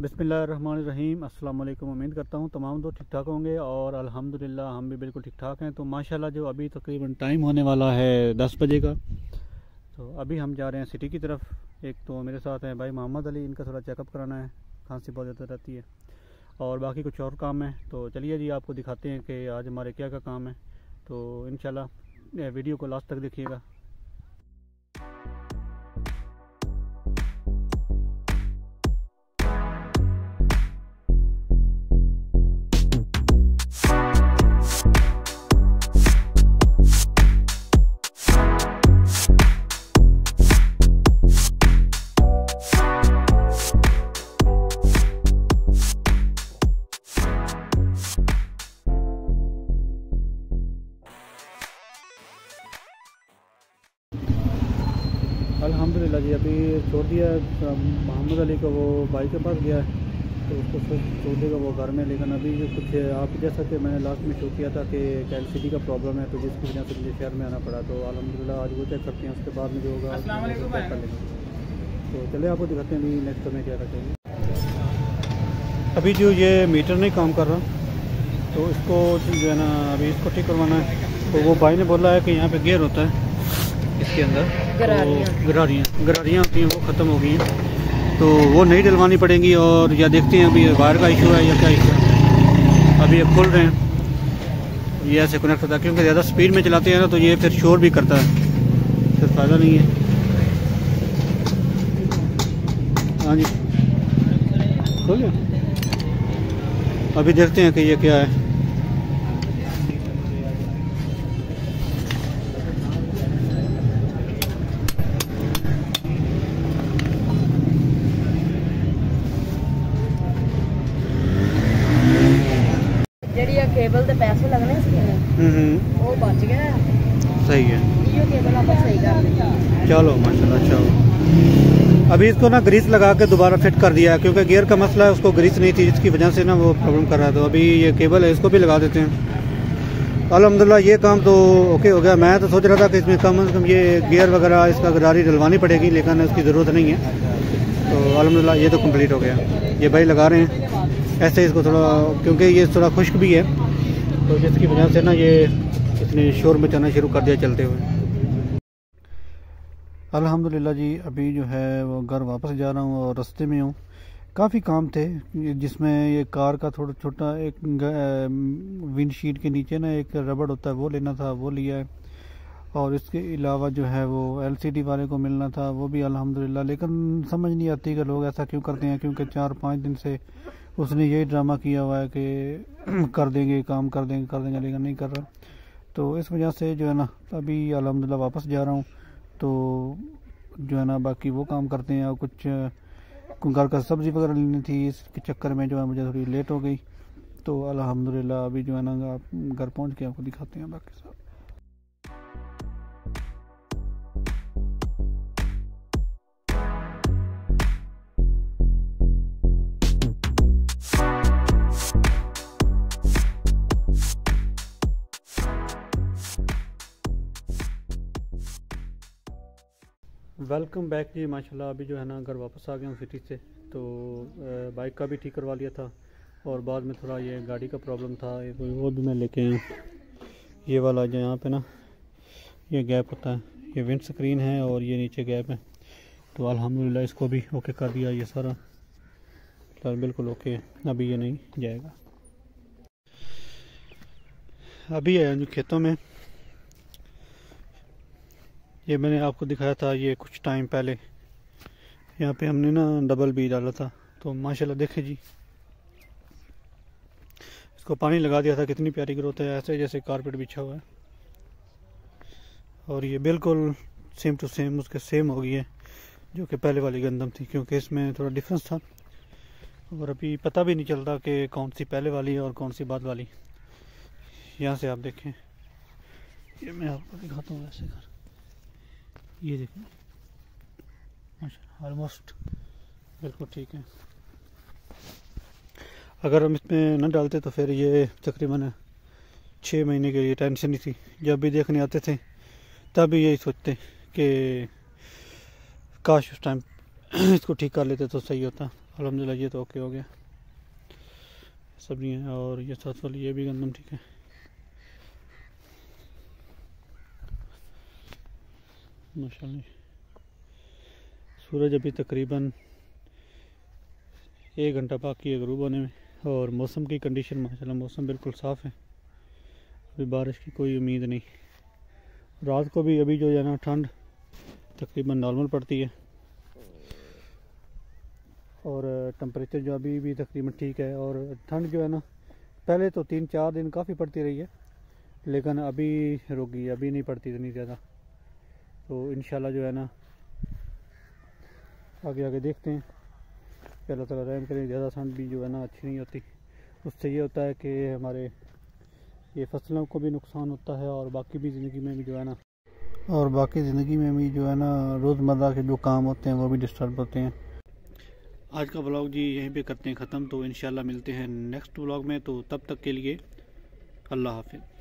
बिस्मिल्लाहिर्रहमानिर्रहीम। अस्सलाम वालेकुम। उम्मीद करता हूँ तमाम दोस्त ठीक ठाक होंगे और अल्हम्दुलिल्लाह हम भी बिल्कुल ठीक ठाक हैं। तो माशाल्लाह जो अभी तकरीबन टाइम होने वाला है 10 बजे का, तो अभी हम जा रहे हैं सिटी की तरफ। एक तो मेरे साथ हैं भाई मोहम्मद अली, इनका थोड़ा चेकअप कराना है, खांसी बहुत ज़्यादा रहती है और बाकी कुछ और काम है। तो चलिए जी आपको दिखाते हैं कि आज हमारे क्या क्या काम है। तो इंशाल्लाह वीडियो को लास्ट तक देखिएगा। अल्हम्दुलिल्लाह जी अभी छोड़ दिया मोहम्मद अली को, वो भाई के पास गया है तो उसको छोड़ देगा वो घर में। लेकिन अभी कुछ आप जैसा कि मैंने लास्ट में शो किया था कि एलसीडी का प्रॉब्लम है, तो जिसकी वजह से मुझे शहर में आना पड़ा। तो अल्हम्दुलिल्लाह आज वो चेक करते हैं, उसके बाद में जो होगा चेक कर लेंगे। तो चलिए आपको दिखाते हैं अभी नेक्स्ट में क्या रखेंगे। अभी जो ये मीटर नहीं काम कर रहा, तो इसको जो है ना अभी इसको ठीक करवाना है। तो वो भाई ने बोला है कि यहाँ पे गियर होता है इसके अंदर, गरारियाँ होती हैं वो ख़त्म हो गई हैं, तो वो नहीं डलवानी पड़ेंगी। और या देखते हैं अभी वायर का इशू है या क्या इशू है। अभी ये खुल रहे हैं, ये ऐसे कनेक्ट होता है क्योंकि ज़्यादा स्पीड में चलाते हैं ना, तो ये फिर शोर भी करता है, फिर फ़ायदा नहीं है। हाँ जी खोलिए, अभी देखते हैं कि ये क्या है। केबल के पैसे लगने वो बच गया। सही है, ये केबल आप सही कर लेंगे। चलो माशाल्लाह। अच्छा अभी इसको ना ग्रीस लगा के दोबारा फिट कर दिया है, क्योंकि गियर का मसला है, उसको ग्रीस नहीं थी जिसकी वजह से ना वो प्रॉब्लम कर रहा है। तो अभी ये केबल है, इसको भी लगा देते हैं। अल्हम्दुलिल्लाह ये काम तो ओके हो गया। मैं तो सोच रहा था कि इसमें कम से कम ये गियर वगैरह इसका गरारी डलवानी पड़ेगी, लेकिन उसकी ज़रूरत नहीं है। तो अल्हम्दुलिल्लाह ये तो कंप्लीट हो गया। ये भाई लगा रहे हैं ऐसे इसको थोड़ा, क्योंकि ये थोड़ा खुश्क भी है, तो जिसकी वजह से ना ये इसने शोर मचाना शुरू कर दिया चलते हुए। अल्हम्दुलिल्लाह जी अभी जो है वो घर वापस जा रहा हूँ और रास्ते में हूँ। काफ़ी काम थे जिसमें ये कार का थोड़ा छोटा एक विंडशीट के नीचे ना एक रबड़ होता है वो लेना था, वो लिया है। और इसके अलावा जो है वो एलसीडी वाले को मिलना था, वो भी अल्हम्दुलिल्लाह। लेकिन समझ नहीं आती कि लोग ऐसा क्यों करते हैं, क्योंकि 4-5 दिन से उसने यही ड्रामा किया हुआ है कि कर देंगे काम, कर देंगे लेकिन नहीं कर रहा। तो इस वजह से जो है ना अभी अल्हम्दुलिल्लाह वापस जा रहा हूँ। तो जो है ना बाकी वो काम करते हैं और कुछ घर का सब्ज़ी वगैरह लेनी थी, इसके चक्कर में जो है मुझे थोड़ी लेट हो गई। तो अल्हम्दुलिल्लाह अभी जो है ना घर पहुँच के आपको दिखाते हैं बाकी सब। वेलकम बैक जी। माशाल्लाह अभी जो है ना घर वापस आ गया हूँ सिटी से। तो बाइक का भी ठीक करवा लिया था और बाद में थोड़ा ये गाड़ी का प्रॉब्लम था, वो भी मैं लेके आया। ये वाला जो यहाँ पे ना ये गैप होता है, ये विंड स्क्रीन है और ये नीचे गैप है। तो अल्हम्दुलिल्लाह इसको भी ओके कर दिया ये सारा, तो बिल्कुल ओके है। अभी ये नहीं जाएगा। अभी आया जो खेतों में, ये मैंने आपको दिखाया था ये कुछ टाइम पहले। यहाँ पे हमने ना डबल बी डाला था, तो माशाल्लाह देखें जी इसको पानी लगा दिया था, कितनी प्यारी ग्रोथ है, ऐसे जैसे कारपेट बिछा हुआ है। और ये बिल्कुल सेम टू सेम उसके सेम हो गई है जो कि पहले वाली गंदम थी, क्योंकि इसमें थोड़ा डिफरेंस था और अभी पता भी नहीं चलता कि कौन सी पहले वाली है और कौन सी बाद वाली। यहाँ से आप देखें, ये मैं आपको दिखाता हूँ ऐसे कर, ये देखें ऑलमोस्ट बिल्कुल ठीक है। अगर हम इसमें न डालते तो फिर ये तकरीबन 6 महीने के लिए टेंशन ही थी। जब भी देखने आते थे तब भी यही सोचते कि काश उस टाइम इसको ठीक कर लेते तो सही होता। अल्हम्दुलिल्लाह ये तो ओके हो गया सब्जियाँ। और ये साथ वाली ये भी गंदम ठीक है। माशाल्लाह सूरज अभी तकरीबन 1 घंटा बाकी है ग़रूब होने में। और मौसम की कंडीशन माशाल्लाह मौसम बिल्कुल साफ़ है, अभी बारिश की कोई उम्मीद नहीं। रात को भी अभी जो है ना ठंड तकरीबन नॉर्मल पड़ती है और टेम्परेचर जो अभी भी तकरीबन ठीक है। और ठंड जो है ना पहले तो 3-4 दिन काफ़ी पड़ती रही है, लेकिन अभी रुक गई, अभी नहीं पड़ती इतनी ज़्यादा। तो इंशाल्लाह जो है ना आगे आगे देखते हैं कि अल्लाह ताला रहम करें। ज़्यादा ठंड भी जो है ना अच्छी नहीं होती, उससे ये होता है कि हमारे ये फसलों को भी नुकसान होता है और बाकी भी ज़िंदगी में भी जो है ना रोज़मर्रा के जो काम होते हैं वो भी डिस्टर्ब होते हैं। आज का व्लॉग जी यहीं पे करते हैं ख़त्म। तो इंशाल्लाह मिलते हैं नेक्स्ट व्लॉग में। तो तब तक के लिए अल्लाह हाफ़िज़।